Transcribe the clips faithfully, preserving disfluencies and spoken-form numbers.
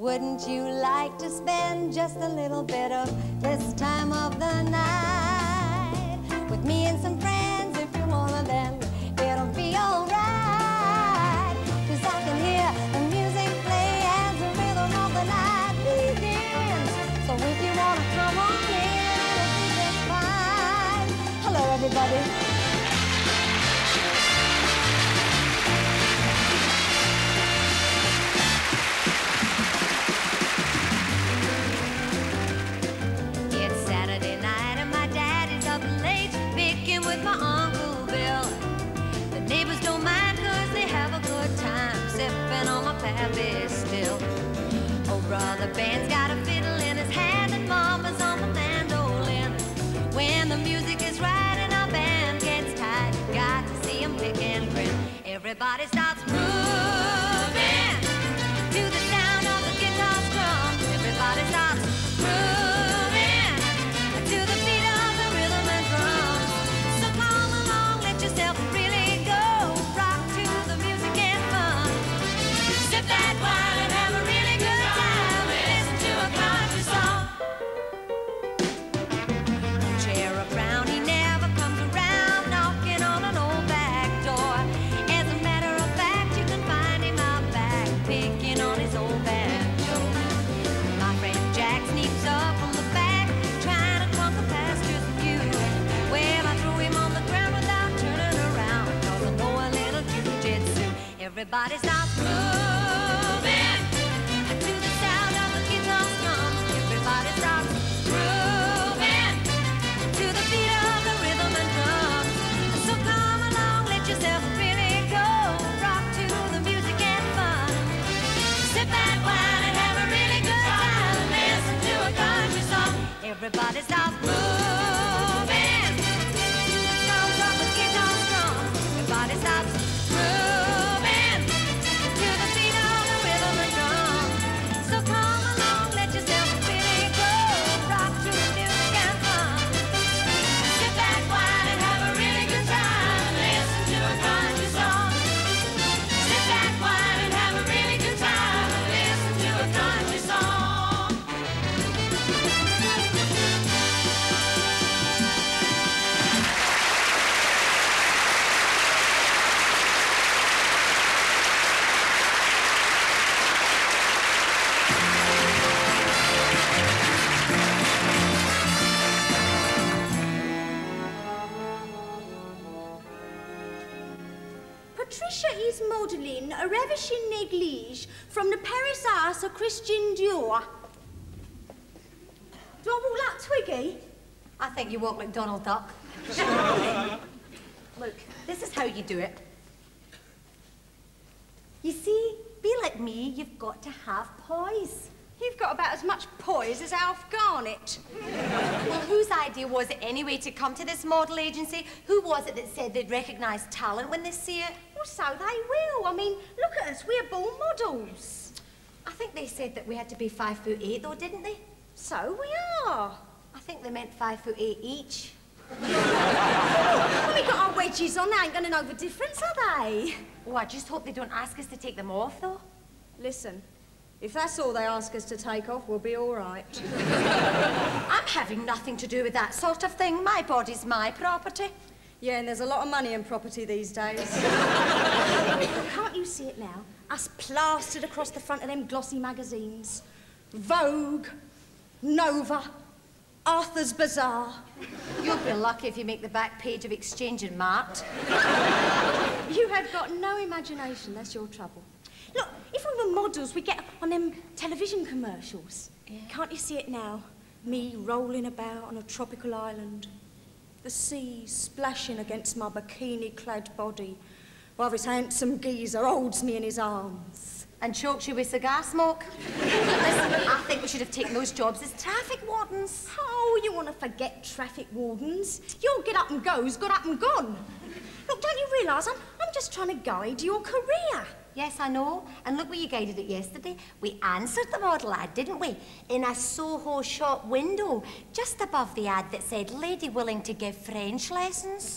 Wouldn't you like to spend just a little bit of this time of the night with me and some friends? If you wanna, then it'll be alright. 'Cause I can hear the music play as the rhythm of the night begins. So if you wanna come on in, it'll be just fine. Hello, everybody. With my Uncle Bill. The neighbors don't mind 'cause they have a good time sipping on my pappy still. Oh, brother Ben's got a fiddle in his hand and Mama's on the mandolin. When the music is right and our band gets tight, you got to see him pick and grin. Everybody starts moving to the sound of the guitar strums. Everybody starts moving to the beat of the rhythm and drums. Yourself really go, rock to the music and fun. Sip that wine and have a really good time. Listen to a country song. Cherub Brown, he never comes around knocking on an old back door. As a matter of fact, you can find him out back picking on his old banjo. My friend Jack sneaks up from the back trying to conquer pastures view. Well, I threw him on the ground without turning around, 'cause I know a little jujitsu. Everybody starts moving to the sound of the guitar strums. Everybody starts grooving to the beat of the rhythm and drums. So come along, let yourself really go, rock to the music and fun. Sip that wine and have a really good time. Listen to a country song. Everybody starts moving to the sounds of the guitar strums. Everybody stops moving to the beat of the rhythm and drum. So come along, let yourself really go, rock to the music and fun. Sip that wine and have a really good time. Listen to a country song. Sip that wine and have a really good time. Listen to a country song. Patricia is modelling a ravishing neglige from the Paris house of Christian Dior. Do I walk like Twiggy? I think you walk like Donald Duck. Look, this is how you do it. You see, be like me, you've got to have poise. You've got about as much poise as Alf Garnett. Well, whose idea was it anyway to come to this model agency? Who was it that said they'd recognise talent when they see it? Well, so they will. I mean, look at us, we're born models. I think they said that we had to be five foot eight, though, didn't they? So we are. I think they meant five foot eight each. Well, we got our wedges on, they ain't gonna know the difference, are they? Oh, I just hope they don't ask us to take them off, though. Listen, if that's all they ask us to take off, we'll be all right. I'm having nothing to do with that sort of thing. My body's my property. Yeah, and there's a lot of money in property these days. Can't you see it now? Us plastered across the front of them glossy magazines. Vogue, Nova, Arthur's Bazaar. You'll be lucky if you make the back page of Exchange and Mart. You have got no imagination, that's your trouble. Look, if we were models, we'd get on them television commercials. Yeah. Can't you see it now? Me rolling about on a tropical island. The sea splashing against my bikini-clad body, while this handsome geezer holds me in his arms. And chokes you with cigar smoke. Listen, I think we should have taken those jobs as traffic wardens. Oh, you want to forget traffic wardens? Your get up and go's got up and gone. Look, don't you realise I'm, I'm just trying to guide your career? Yes, I know. And look where you guided it yesterday. We answered the model ad, didn't we? In a Soho shop window, just above the ad that said, lady willing to give French lessons.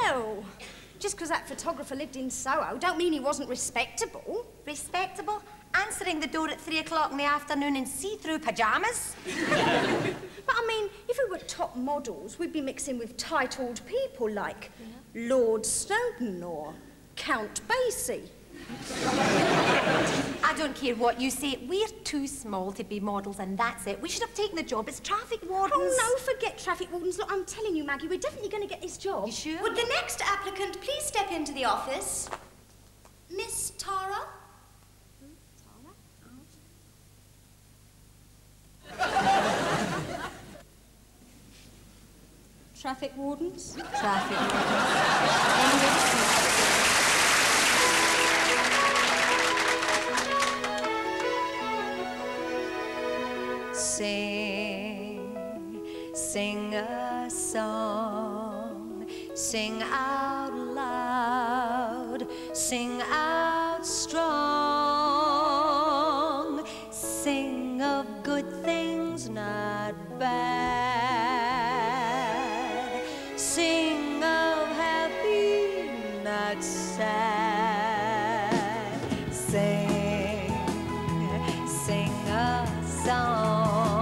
Well, just because that photographer lived in Soho don't mean he wasn't respectable. Respectable? answering the door at three o'clock in the afternoon in see-through pyjamas? But I mean, if we were top models, we'd be mixing with titled people like yeah. Lord Snowdon or Count Basie. I don't care what you say. We're too small to be models, and that's it. We should have taken the job as traffic wardens. Oh, no, forget traffic wardens. Look, I'm telling you, Maggie, we're definitely going to get this job. You sure? Would the next applicant please step into the office? Miss Tara? Hmm? Tara? Oh. Traffic wardens? Traffic wardens. Sing, sing a song, sing out loud, sing out strong, sing of good things, not bad, sing of happy, not sad, sing, sing a song.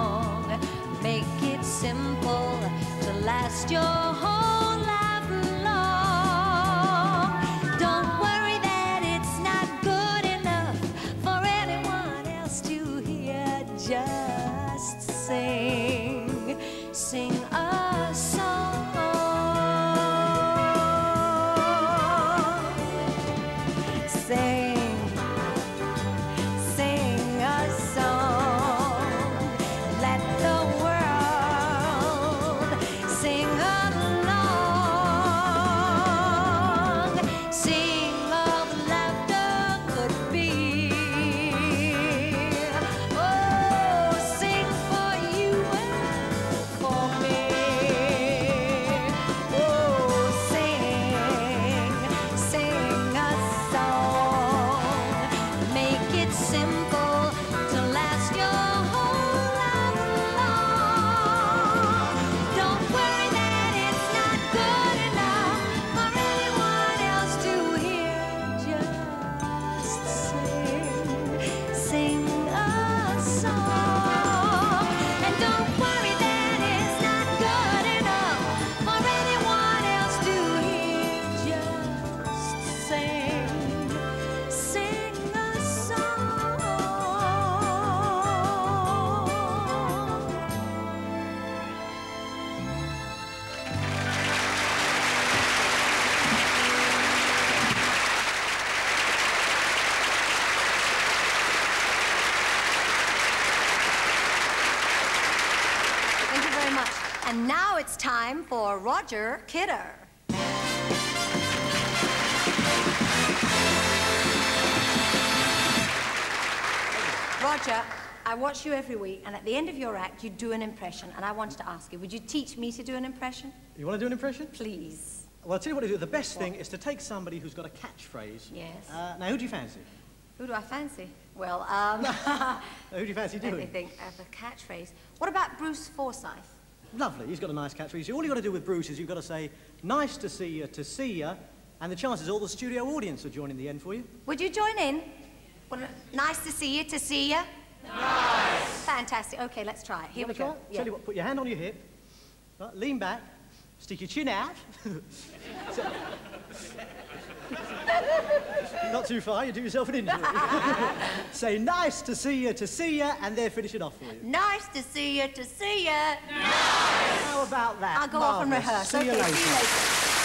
Simple to last your whole life long. Don't worry that it's not good enough for anyone else to hear. Just sing, sing a song. Sing, sing a song. Let the And now it's time for Roger Kidder. Roger, I watch you every week, and at the end of your act, you do an impression, and I wanted to ask you, would you teach me to do an impression? You want to do an impression? Please. Well, I'll tell you what to do. The best what? thing is to take somebody who's got a catchphrase. Yes. Uh, now, who do you fancy? Who do I fancy? Well, um... who do you fancy doing? Let me think of a catchphrase. What about Bruce Forsyth? Lovely. He's got a nice catchphrase. All you've got to do with Bruce is you've got to say, nice to see you, to see you, and the chances are all the studio audience will join in the end for you. Would you join in? Well, nice to see you, to see you. Nice. Fantastic. Okay, let's try it. Here we go. Yeah. Tell you what, put your hand on your hip, right, lean back, stick your chin out. So, not too far, you do yourself an injury. Say, nice to see you, to see you, and they'll finish it off for you. Nice to see you, to see you. Nice. How about that? I'll go Marvelous. off and rehearse. See okay, you later. See you later.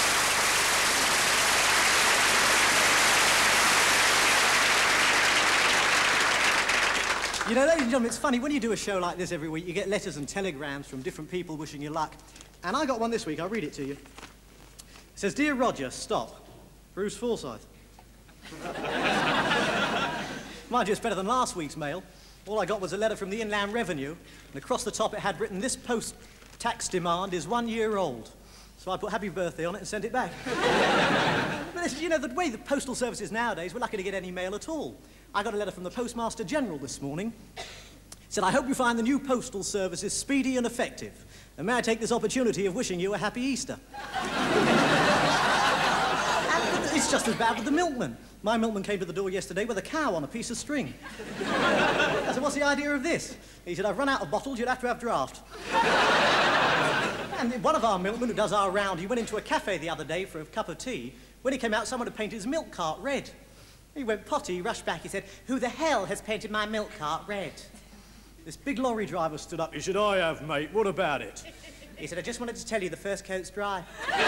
You know, ladies and gentlemen, it's funny, when you do a show like this every week, you get letters and telegrams from different people wishing you luck. And I got one this week, I'll read it to you. It says, Dear Roger, stop. Bruce Forsyth. Mind you, it's better than last week's mail. All I got was a letter from the Inland Revenue, and across the top it had written, this post-tax demand is one year old. So I put happy birthday on it and sent it back. But this, you know, the way the postal service is nowadays, we're lucky to get any mail at all. I got a letter from the Postmaster General this morning. It said, I hope you find the new postal services speedy and effective. And may I take this opportunity of wishing you a happy Easter. It's just as bad with the milkman. My milkman came to the door yesterday with a cow on a piece of string. I said, what's the idea of this? He said, I've run out of bottles, you'd have to have draft. And one of our milkmen who does our round, he went into a cafe the other day for a cup of tea. When he came out, someone had painted his milk cart red. He went potty, he rushed back, he said, who the hell has painted my milk cart red? This big lorry driver stood up, he said, I have, mate, what about it? He said, I just wanted to tell you the first coat's dry.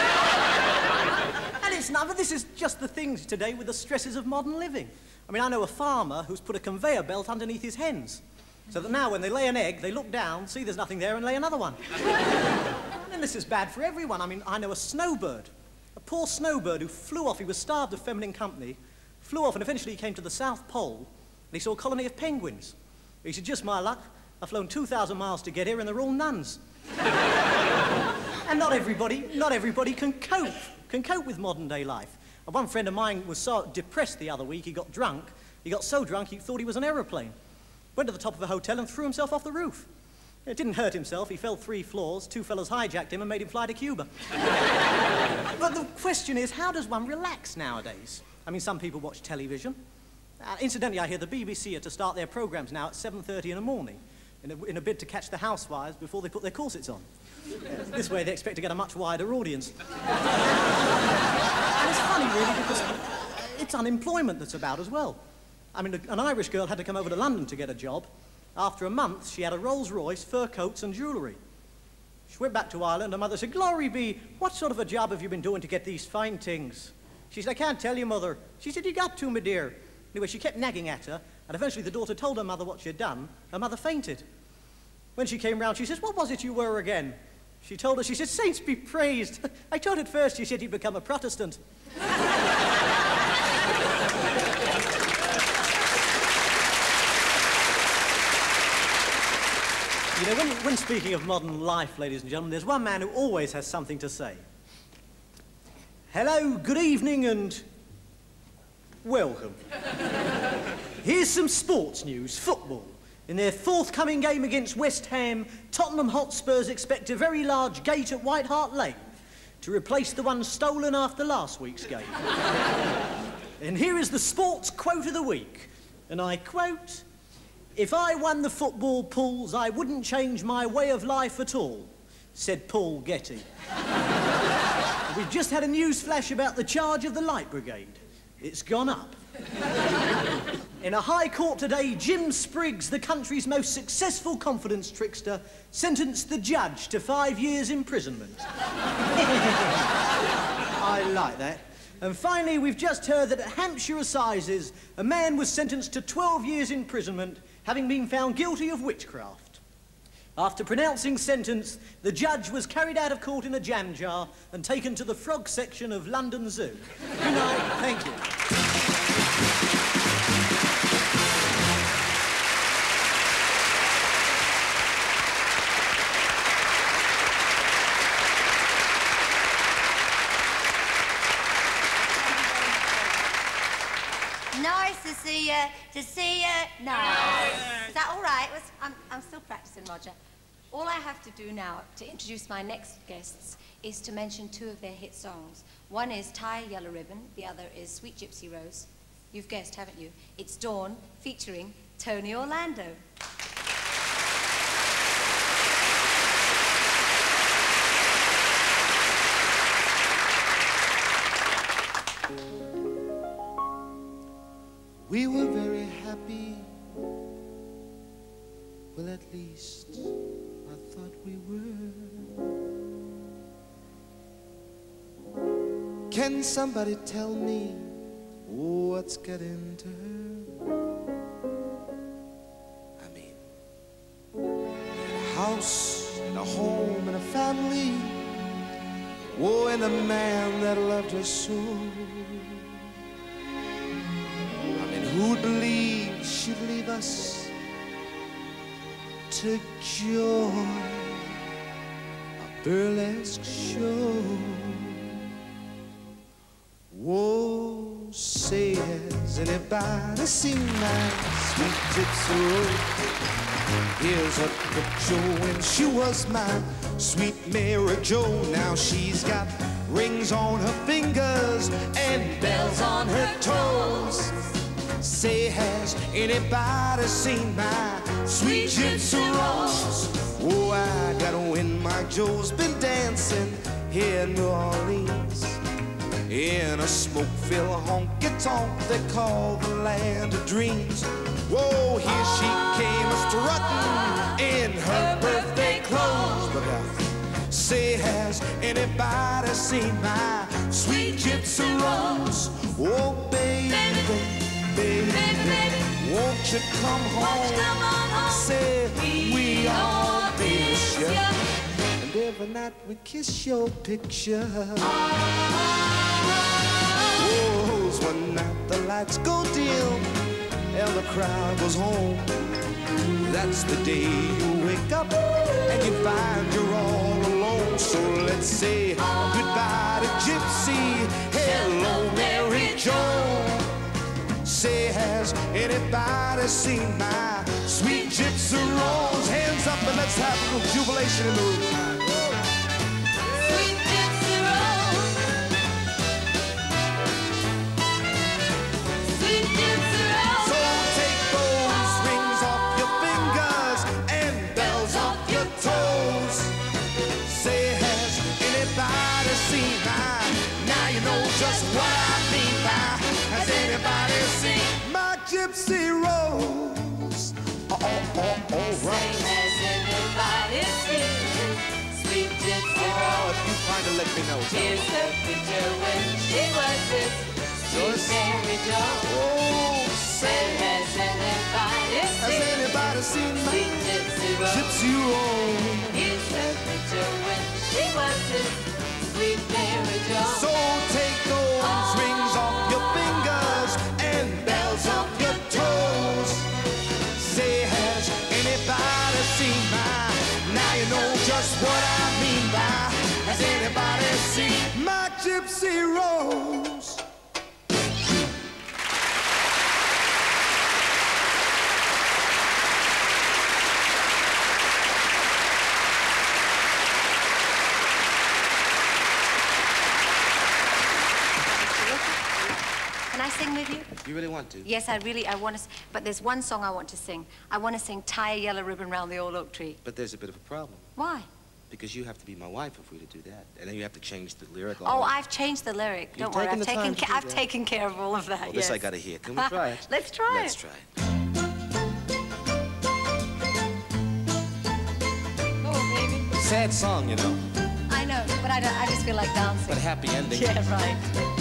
And it's not, but this is just the things today with the stresses of modern living. I mean, I know a farmer who's put a conveyor belt underneath his hens, so that now when they lay an egg, they look down, see there's nothing there, and lay another one. And this is bad for everyone. I mean, I know a snowbird, a poor snowbird who flew off, he was starved of feminine company, flew off and eventually he came to the South Pole, and he saw a colony of penguins. He said, just my luck, I've flown two thousand miles to get here, and they're all nuns. And not everybody, not everybody can cope, can cope with modern day life. And one friend of mine was so depressed the other week, he got drunk. He got so drunk he thought he was an aeroplane. Went to the top of a hotel and threw himself off the roof. It didn't hurt himself, he fell three floors, two fellas hijacked him and made him fly to Cuba. But the question is, how does one relax nowadays? I mean, some people watch television. Uh, incidentally, I hear the B B C are to start their programmes now at seven thirty in the morning. In a, in a bid to catch the housewives before they put their corsets on. This way they expect to get a much wider audience. And it's funny, really, because it's unemployment that's about as well. I mean, an Irish girl had to come over to London to get a job. After a month, she had a Rolls Royce, fur coats and jewellery. She went back to Ireland, her mother said, Glory be, what sort of a job have you been doing to get these fine things? She said, I can't tell you, mother. She said, you got to, my dear. Anyway, she kept nagging at her, and eventually the daughter told her mother what she had done. Her mother fainted. When she came round, she says, what was it you were again? She told her, she said, saints be praised. I thought at first you said you'd become a Protestant. You know, when, when speaking of modern life, ladies and gentlemen, there's one man who always has something to say. Hello, good evening, and welcome. Here's some sports news, football. In their forthcoming game against West Ham, Tottenham Hotspurs expect a very large gate at White Hart Lane to replace the one stolen after last week's game. And here is the sports quote of the week, and I quote, if I won the football pools, I wouldn't change my way of life at all, said Paul Getty. We've just had a news flash about the charge of the Light Brigade. It's gone up. In a high court today, Jim Spriggs, the country's most successful confidence trickster, sentenced the judge to five years imprisonment. I like that. And finally, we've just heard that at Hampshire Assizes, a man was sentenced to twelve years imprisonment, having been found guilty of witchcraft. After pronouncing sentence, the judge was carried out of court in a jam jar and taken to the frog section of London Zoo. Good night, thank you. Nice to see you, to see you. Nice. Is that all right? Was, I'm, I'm still practicing, Roger. All I have to do now to introduce my next guests is to mention two of their hit songs. One is Tie a Yellow Ribbon, the other is Sweet Gypsy Rose. You've guessed, haven't you? It's Dawn, featuring Tony Orlando. We were very happy, well, at least I thought we were. Can somebody tell me what's getting to her? I mean, a house and a home and a family, oh, and a man that loved her so. Who'd believe she'd leave us to join a burlesque show? Whoa, say, has anybody seen my sweet Gypsy Rose? Here's a picture when she was my sweet Mary Jo. Now she's got rings on her fingers and bells on her toes. Say, has anybody seen my sweet gypsy rose? Oh, I got a wind, my Joe's been dancing here in New Orleans, in a smoke-filled honky-tonk they call the land of dreams. Whoa, here she came a-strutting in her birthday clothes. Look out. Say, has anybody seen my sweet gypsy rose? Oh, baby, baby, baby, baby, won't you come home? Come on home. Say, we, we all miss you. And every night we kiss your picture. Oh, one night the lights go dim and the crowd goes home. That's the day you wake up and you find you're all alone. So let's say goodbye to Gypsy, hello Mary Joe. Say, has anybody seen my sweet gypsy rose? Hands up and let's have a little jubilation in the room. Sweet gypsy rose. Sweet gypsy rose. So take those rings off your fingers and bells off your toes. Say, has anybody seen my, now you know just what I mean by, has anybody seen my gypsy rose? Oh, oh, oh, all right. Say, has anybody seen sweet gypsy Oh, rose? if you find it, let me know. Here's her picture when she was this sweet Mary Joe. Oh, Say, say, has anybody has seen anybody seen my sweet gypsy rose? gypsy rose? Here's her picture when she was this sweet Mary Joe. So take those rings off your fingers and bells off your toes. Say, has anybody seen my, now you know just what I mean by, has anybody seen my gypsy rose? Can I sing with you? You really want to? Yes, I really, I want to, but there's one song I want to sing. I want to sing Tie a Yellow Ribbon Round the Old Oak Tree. But there's a bit of a problem. Why? Because you have to be my wife if we're to do that. And then you have to change the lyric. Oh, I've changed the lyric. You've Don't worry, taken I've the time taken, to ca- do I've that. taken care of all of that, Well, yes. this I gotta hear. Can we try it? Let's try Let's it. try it. Oh, baby. Sad song, you know, I know, but I, don't, I just feel like dancing. but happy ending. Yeah, right.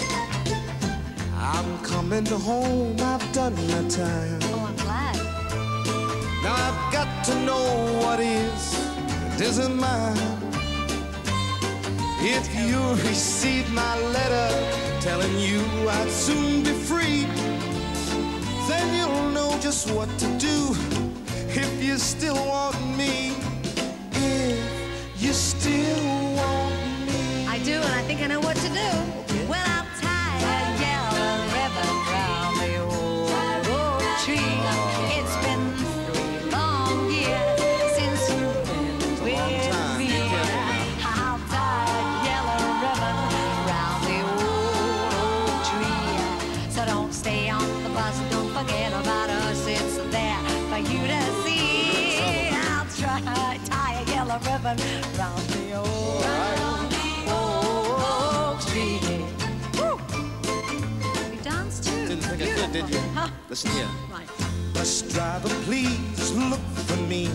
I'm coming home, I've done my time. Oh, I'm glad. Now I've got to know what is and isn't mine. If you receive my letter telling you I'd soon be free, then you'll know just what to do if you still want me. If you still want me. I do, and I think I know what to do. Well, I'll tie a yellow ribbon round the old oak tree. It's been three long years since you've been with me. I'll tie a yellow ribbon round the old oak tree. So don't stay on the bus, don't forget about us. It's there for you to see. I'll try tie a yellow ribbon round the old, round the old oak tree. Woo! You danced too. Didn't think I could, did you? Huh? Listen here. Right. Bus driver, please look for me,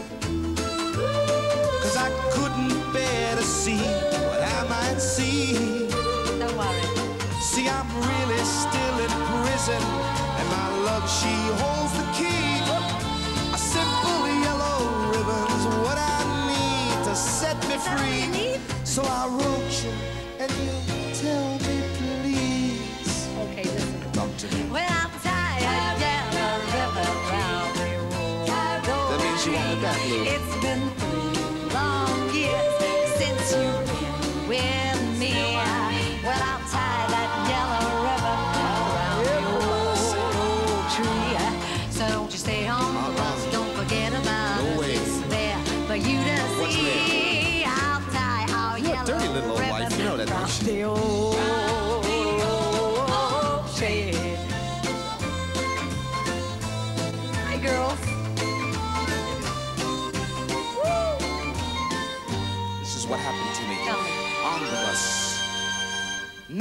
'cause I couldn't bear to see what I might see. Don't worry. See, I'm really still in prison, and my love, she holds the key. A simple yellow ribbon's what I need to set me Is that all you free. need? So I wrote you, and you tell me, please. Okay, listen. Talk to me. Well, I'll tie a yellow ribbon round the old That means you want me back, Lulu. It's been three long years since you've been with me. Well, I'll tie that yellow ribbon around the old oak tree. So don't you stay on the bus, don't forget about No us. way. It's there for you to What's see. I'll tie our You're a yellow dirty little old ribbon wife, you know that, don't round you?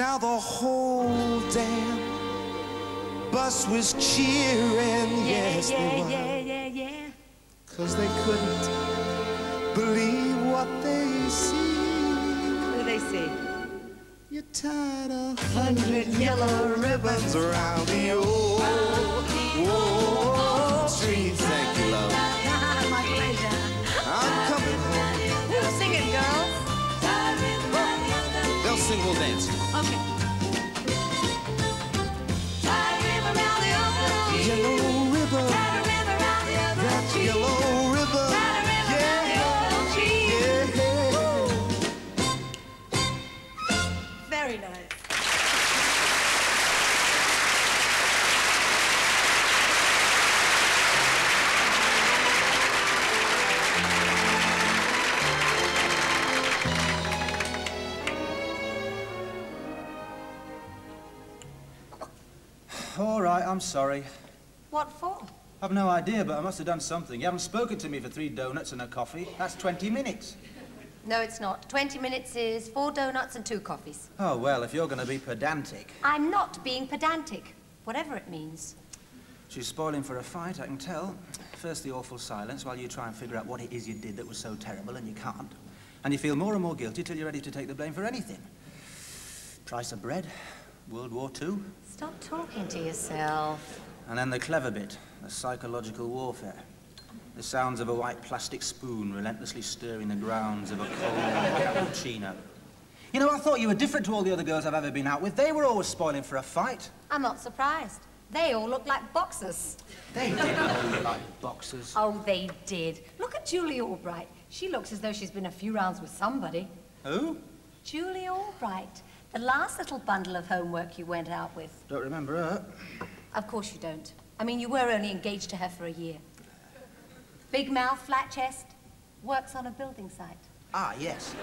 Now the whole damn bus was cheering, yes yeah, they were. yeah, yeah, yeah. Cause they couldn't believe what they see. What do they see? You're tied a hundred yellow ribbons around the old, old street. Thank you, love. My pleasure. I'm coming home. Sing it, girls. They'll sing, we'll dance. Okay. Yellow river, that yellow river, yeah, yeah. Very nice. All right, I'm sorry. What for? I've no idea, but I must have done something. You haven't spoken to me for three donuts and a coffee. That's twenty minutes. No, it's not. Twenty minutes is four donuts and two coffees. Oh, well, if you're going to be pedantic. I'm not being pedantic, whatever it means. She's spoiling for a fight, I can tell. First, the awful silence while you try and figure out what it is you did that was so terrible, and you can't. And you feel more and more guilty till you're ready to take the blame for anything. Price of bread, World War Two. Stop talking to yourself. And then the clever bit, the psychological warfare. The sounds of a white plastic spoon relentlessly stirring the grounds of a cold cappuccino. You know, I thought you were different to all the other girls I've ever been out with. They were always spoiling for a fight. I'm not surprised. They all look like boxers. They didn't look like boxers. Oh, they did. Look at Julie Albright. She looks as though she's been a few rounds with somebody. Who? Julie Albright. The last little bundle of homework you went out with. Don't remember her. Of course you don't. I mean, you were only engaged to her for a year. Big mouth, flat chest, works on a building site. Ah, yes.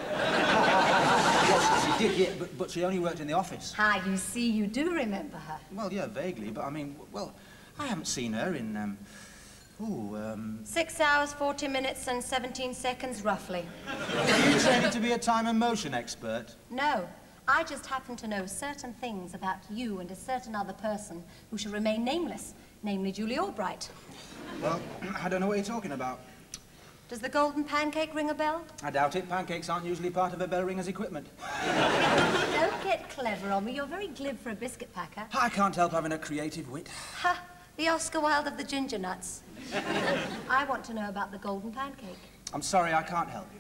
Yes, she did, yeah, but, but she only worked in the office. Ah, you see, you do remember her. Well, yeah, vaguely, but I mean, well, I haven't seen her in, um, ooh, um... Six hours, forty minutes and seventeen seconds, roughly. Are you training to be a time and motion expert? No, I just happen to know certain things about you and a certain other person who shall remain nameless, namely Julie Albright. Well, I don't know what you're talking about. Does the golden pancake ring a bell? I doubt it. Pancakes aren't usually part of a bell ringer's equipment. Don't get clever on me. You're very glib for a biscuit packer. I can't help having a creative wit. Ha! The Oscar Wilde of the ginger nuts. I want to know about the golden pancake. I'm sorry, I can't help you.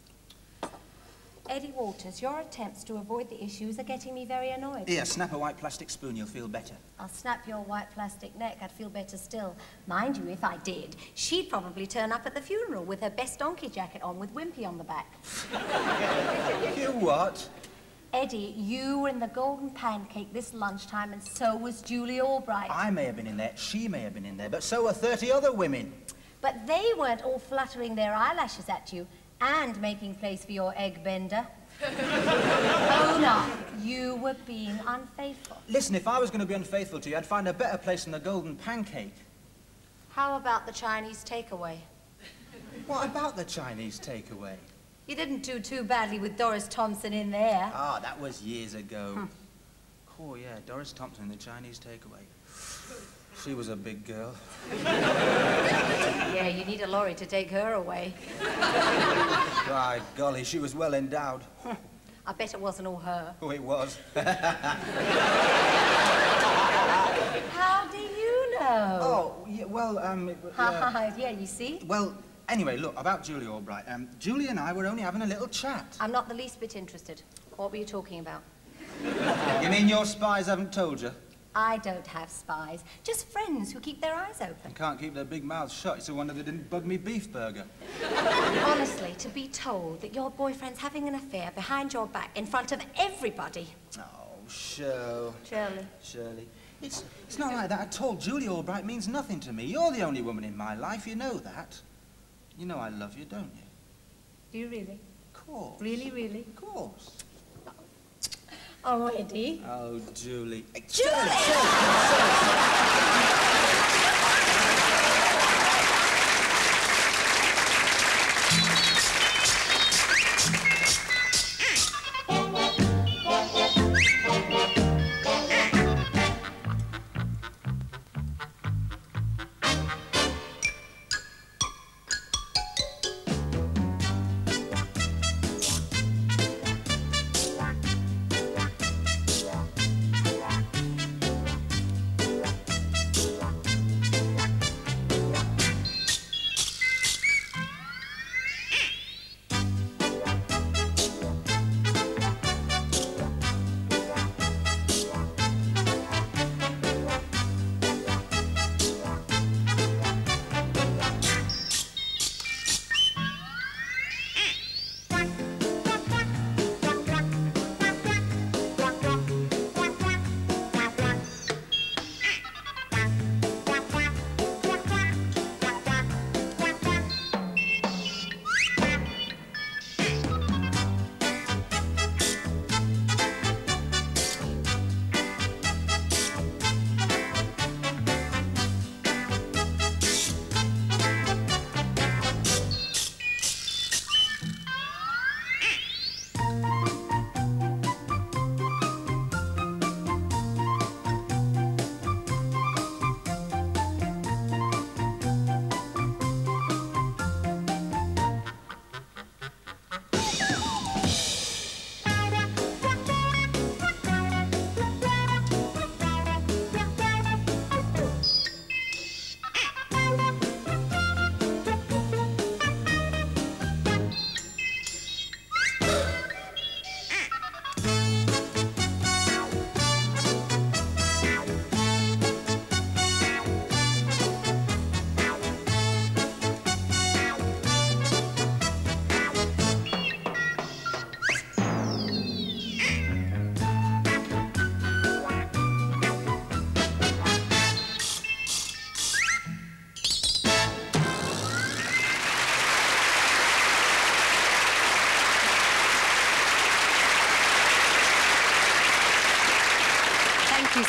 Eddie Waters, your attempts to avoid the issues are getting me very annoyed. Here, snap a white plastic spoon, you'll feel better. I'll snap your white plastic neck. I'd feel better still. Mind you, if I did, she'd probably turn up at the funeral with her best donkey jacket on with Wimpy on the back. You what? Eddie, you were in the golden pancake this lunchtime, and so was Julie Albright. I may have been in there, she may have been in there, but so were thirty other women. But they weren't all fluttering their eyelashes at you and making place for your egg bender. Own up, you were being unfaithful. Listen, if I was going to be unfaithful to you, I'd find a better place than the golden pancake. How about the Chinese takeaway? What about the Chinese takeaway? You didn't do too badly with Doris Thompson in there. Ah, that was years ago. Hmm. Oh, yeah, Doris Thompson, the Chinese takeaway. She was a big girl. Yeah, you need a lorry to take her away. By golly, she was well endowed. I bet it wasn't all her. Oh, it was. How do you know? Oh, yeah, well, um... It, uh, Yeah, you see? well, anyway, look, about Julie Albright. Um, Julie and I were only having a little chat. I'm not the least bit interested. What were you talking about? You mean your spies haven't told you? I don't have spies. Just friends who keep their eyes open. And can't keep their big mouths shut. It's a wonder they didn't bug me beef burger. Honestly, to be told that your boyfriend's having an affair behind your back in front of everybody. Oh, Shirley. Shirley. Shirley. It's, it's not like that at all. Julie Albright means nothing to me. You're the only woman in my life. You know that. You know I love you, don't you? Do you really? Of course. Really, really? Of course. Oh, Eddie. Oh, Julie. Hey, Julie! Shirley, Shirley, Shirley.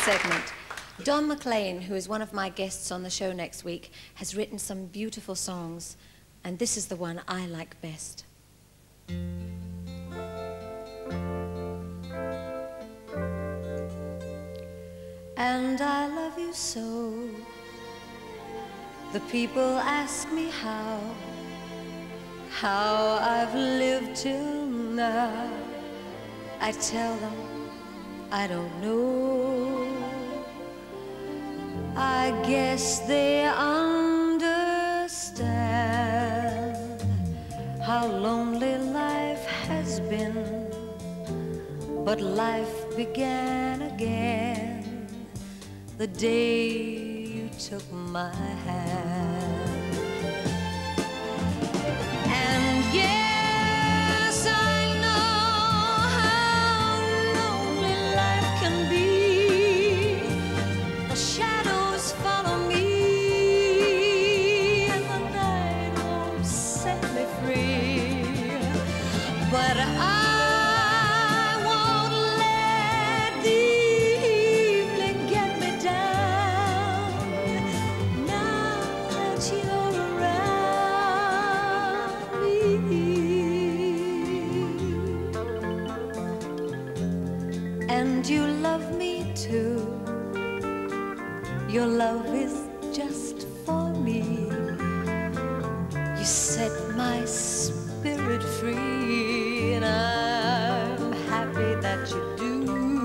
segment. Don McLean, who is one of my guests on the show next week, has written some beautiful songs, and this is the one I like best. And I love you so. The people ask me how, how I've lived till now. I tell them I don't know. I guess they understand how lonely life has been, but life began again the day you took my hand. And yes, I know how lonely life can be. The shadows follow me, and the night won't set me free. But I won't let the evening get me down. Now that you're around me, and you love me too. Your love is just for me. You set my spirit free, and I'm happy that you do.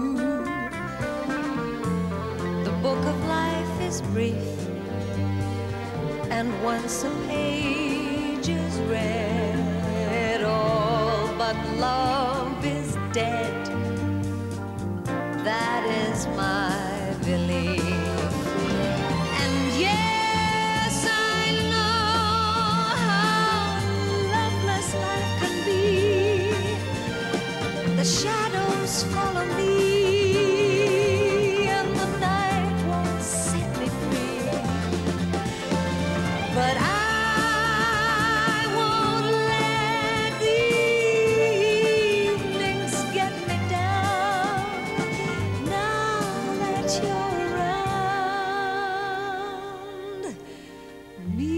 The book of life is brief, and once a page is read, all but love is dead. That is my belief. And yes, I know how loveless life can be. The shadows follow me, and the night won't set me free. But I won't let the evenings get me down. Now that you're around me.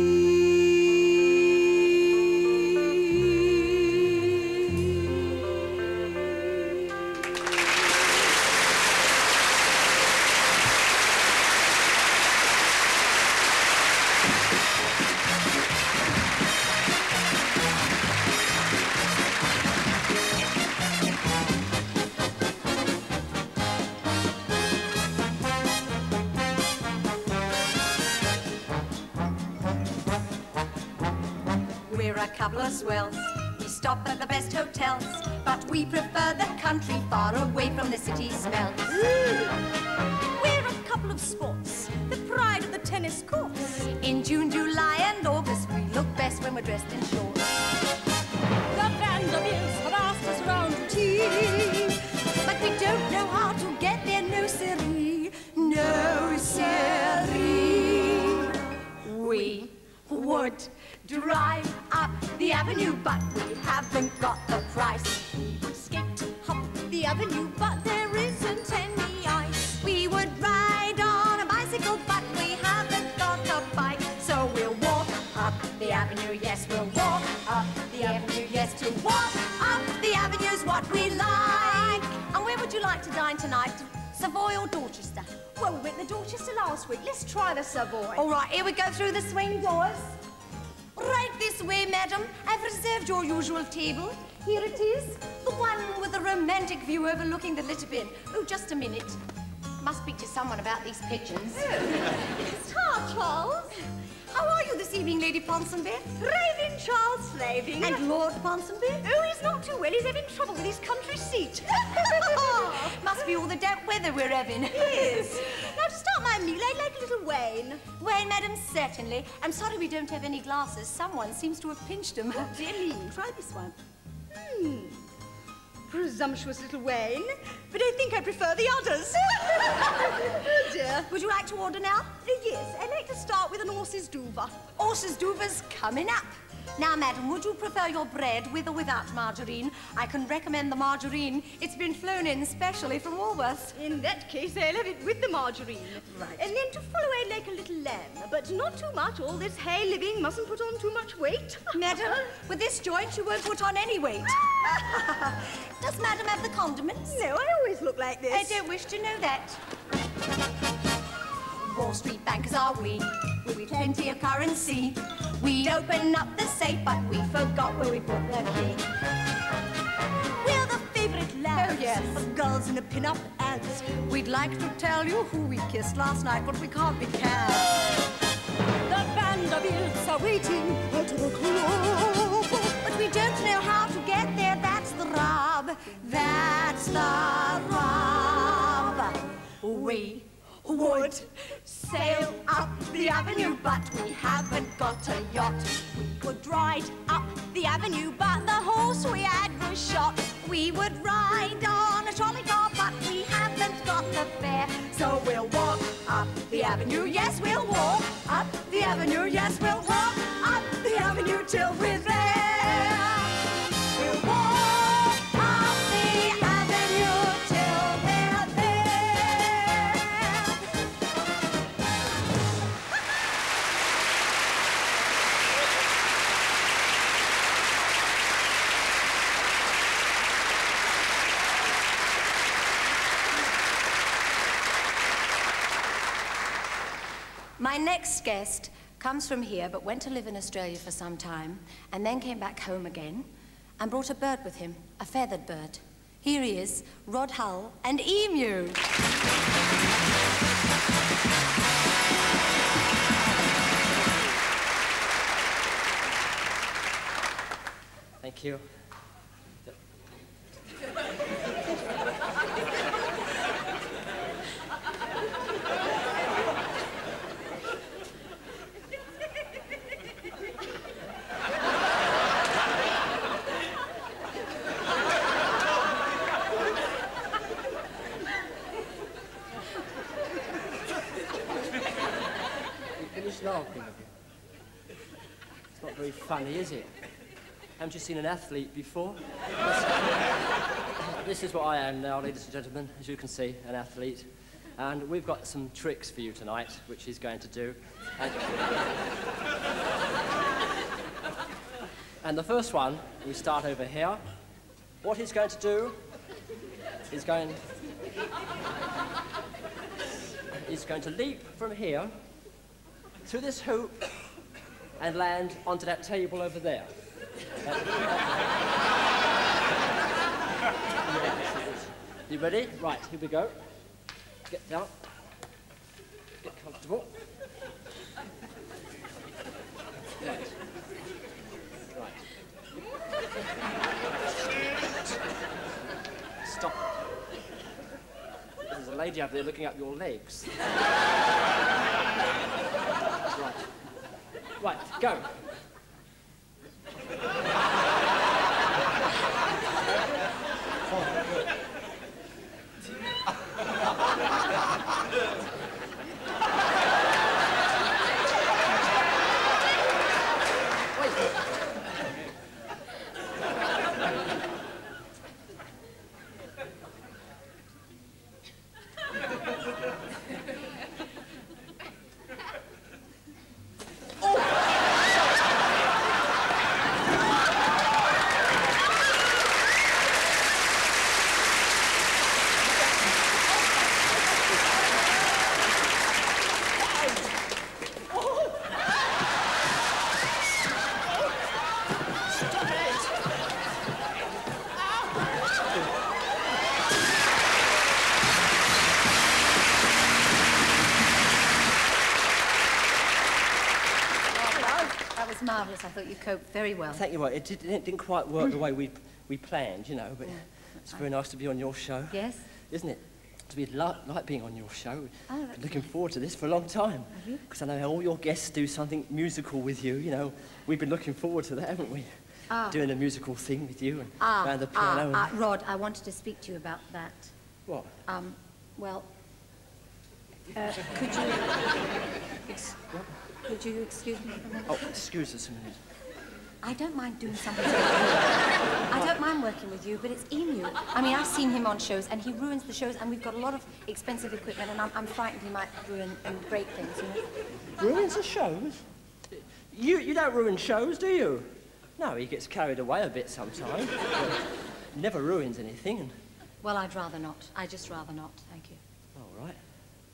We're a couple of swells. We stop at the best hotels, but we prefer the country far away from the city smells. We're a couple of sports, the pride of the tennis courts. In June, July, and August, we look best when we're dressed in shorts. The Vanderbilts have asked us round to tea, But we don't know how to get there, no siree, no siree. We would drive up the avenue, but we haven't got the price. we would skate up the avenue, but there isn't any ice. We would ride on a bicycle, but we haven't got a bike. So we'll walk up the avenue, yes, we'll walk up the avenue, yes, to walk up the avenue's what we like. And where would you like to dine tonight? Savoy or Dorchester? Well, we went to Dorchester last week. Let's try the Savoy. All right, here we go through the swing doors. Right this way, madam. I've reserved your usual table. Here it is, the one with the romantic view overlooking the litter bin. Oh, just a minute. Must speak to someone about these pigeons. Ta, Charles. How are you this evening, Lady Ponsonby? Thriving, Charles, thriving. And Lord Ponsonby? Oh, he's not too well. He's having trouble with his country seat. Must be all the damp weather we're having. Yes. Now, to start my meal, I'd like a little Wayne. Wayne, madam, certainly. I'm sorry we don't have any glasses. Someone seems to have pinched them. Oh, dear me. Try this one. Hmm. Presumptuous little Wayne. But I think I prefer the others. Oh, dear. Would you like to order now? Uh, yes, I'd like to start with an horse's duver. Horse's duver's coming up. Now, madam, would you prefer your bread with or without margarine? I can recommend the margarine. It's been flown in specially from Woolworths. In that case, I'll have it with the margarine. Right. And then to follow I like a little lamb, but not too much. All this high living mustn't put on too much weight. Madam, with this joint, you won't put on any weight. Does madam have the condiments? No, I always look like this. I don't wish to know that. Wall Street bankers are we, with plenty of currency. We'd open up the safe, but we forgot where we put the key. We're the favourite lads Oh, yes. of girls in the pin-up ads. We'd like to tell you who we kissed last night, but we can't be cast. The Vanderbilts are waiting at the club. But we don't know how to get there, that's the rub. That's the rub. We would Sail up the avenue, but we haven't got a yacht. We could ride up the avenue, but the horse we had was shot. we would ride on a trolley car, but we haven't got the fare. So we'll walk up the avenue, yes, we'll walk up the avenue, yes, we'll walk up the avenue till we're there. We'll walk up the avenue till we're there. My next guest comes from here, but went to live in Australia for some time, and then came back home again, and brought a bird with him, a feathered bird. Here he is, Rod Hull and Emu. Thank you. Laughing of you. It's not very funny, is it? Haven't you seen an athlete before? This is what I am now, ladies and gentlemen, as you can see, an athlete. And we've got some tricks for you tonight, which he's going to do. And, and the first one, we start over here. What he's going to do is going... He's going to leap from here to this hoop and land onto that table over there. Uh, yes, you ready? Right, here we go. Get down. Get comfortable. Right. Right. Stop. There's a lady up there looking at your legs. Right. Right, go. Marvellous. I thought you coped very well. Thank you. Well, it, did, it didn't quite work the way we we planned, you know, but Yeah. it's very nice to be on your show. Yes? Isn't it? To be like, like being on your show. Oh, Been that's looking forward to this for a long time. Have you? Because I know how all your guests do something musical with you, you know. We've been looking forward to that, haven't we? Ah. Doing a musical thing with you and Ah, around the ah, piano. ah, and... Rod, I wanted to speak to you about that. What? Um, well, uh, could you... Ex could you excuse me for a minute? Oh, excuse us a minute. I don't mind doing something. I don't mind working with you, but it's Emu. I mean, I've seen him on shows, and he ruins the shows, and we've got a lot of expensive equipment, and I'm, I'm frightened he might ruin and break things, you know? Ruins the shows? You, you don't ruin shows, do you? No, he gets carried away a bit sometimes. Never ruins anything. And... Well, I'd rather not. I'd just rather not, thank you. All right.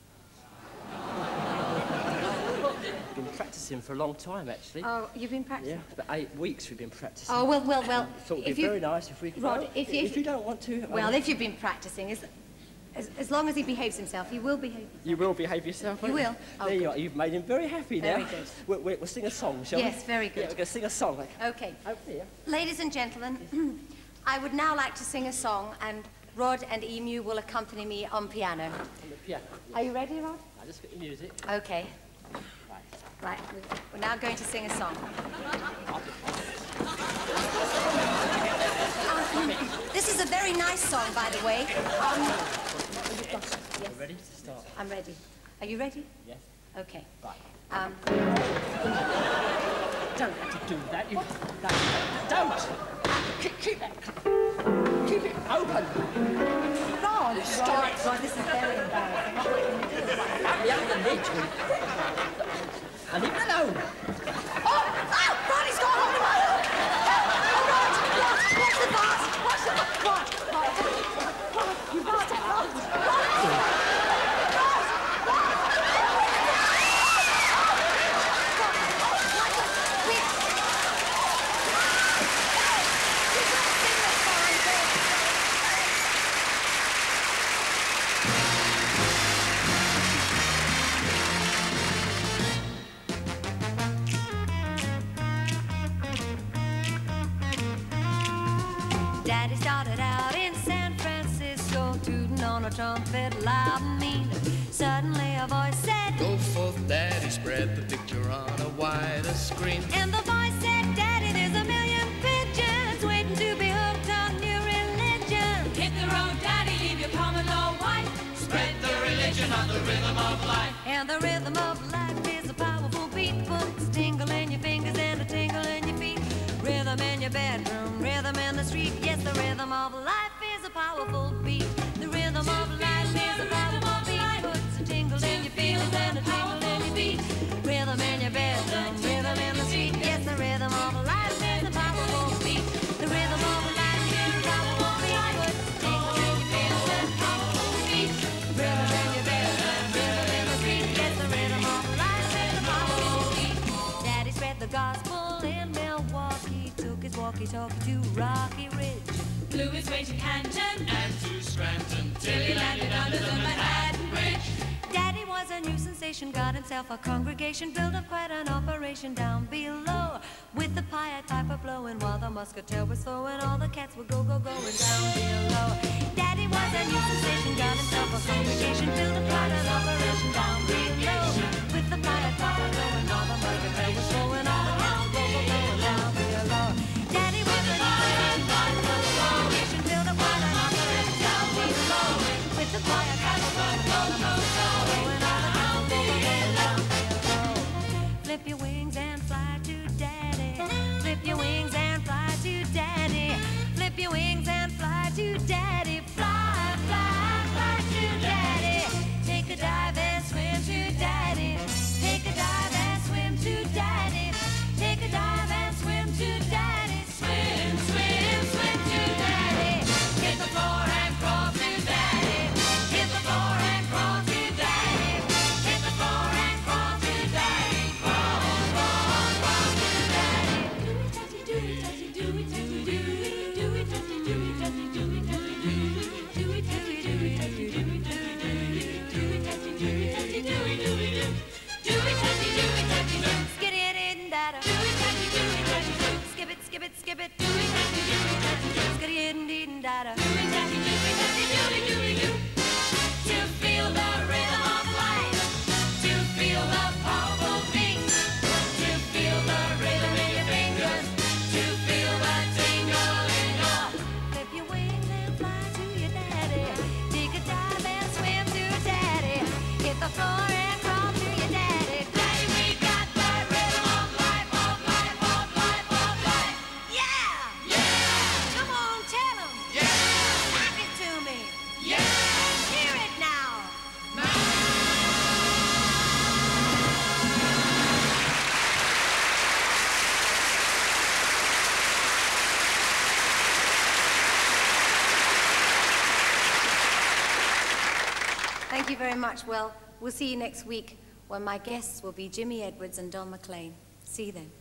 Been practicing for a long time, actually. Oh, you've been practicing? Yeah, for eight weeks we've been practicing. Oh, well, well, well. I thought it'd if be you... very nice if we could... Rod, well, if, if, you, if you don't want to... Well, um, if you've been practicing, as, as, as long as he behaves himself, he will behave. You will behave yourself, You won't will. Oh, there you good. are. You've made him very happy now. Very good. We'll, we'll, we'll sing a song, shall we? Yes, very good. Yeah, we're going to sing a song. Okay. Over here. Ladies and gentlemen, I would now like to sing a song, and Rod and Emu will accompany me on piano. On the piano. Are you ready, Rod? I just get the music. Okay. Right, we're now going to sing a song. Um, this is a very nice song, by the way. Um, yes. We're ready to start. I'm ready. Are you ready? Yes. Okay. Right. Um, Don't have to do that. You, that, don't. Keep, keep it. Keep it open. Rod, Stop Rod, it. Rod, this is very embarrassing. What am I going to do? Out the other lid. And leave it alone. Oh! Oh! Rod, he's got hold of my hook! Oh, Rod! Rod! Watch the vase! Watch the vase! Rod! Rod! Rod! You lost it! Rod! Rod! Daddy started out in San Francisco, tooting on a trumpet loud and mean. Suddenly a voice said, "Go forth, Daddy, spread the picture on a wider screen." and the voice said, Daddy, there's a million pigeons waiting to be hooked on your religion. Hit the road, Daddy, leave your common law white. Spread the religion on the rhythm of life. And the rhythm of life is a powerful beat, puts a tingle in your fingers and a tingle in your feet. Rhythm in your bedroom, rhythm in the street. Yes, the rhythm of life is a powerful beat. The rhythm of life is a powerful beat, puts a tingle in your fingers and a tingle in your feet. Rhythm in your bedroom, rhythm in the street. Yes, the rhythm of life is a powerful beat. The rhythm of life is a powerful beat, puts a tingle in your fingers and a tingle in your feet. Rhythm in your bedroom, rhythm in the street. Yes, the rhythm of life is a powerful beat. Daddy spread the gospel in Milwaukee, took his walkie-talkie to Rocky Ridge. Flew his way to Canton And to Scranton till he landed under the Manhattan Bridge. Daddy was a new sensation, got himself a congregation, built up quite an operation down below, with the Pied Piper blowing while the musketeer was throwing. All the cats would go, go, going down below. Daddy was a new sensation, got himself a congregation, built up quite an operation down below, with the Pied Piper blowing while the musketeer was throwing. All the cats would go, go, going down below. Daddy was a new sensation, got himself a congregation, built up quite an operation down below, with the Pied Piper blowing while the musketeer was throwing. Flip your wings and fly to Daddy. Flip your wings and fly to Daddy. Flip your wings and fly to Daddy. Fly, fly, fly to Daddy. Take a dive and swim to Daddy. Take a dive and swim to Daddy. Take you very much. Well, we'll see you next week when my guests will be Jimmy Edwards and Don McLean. See you then.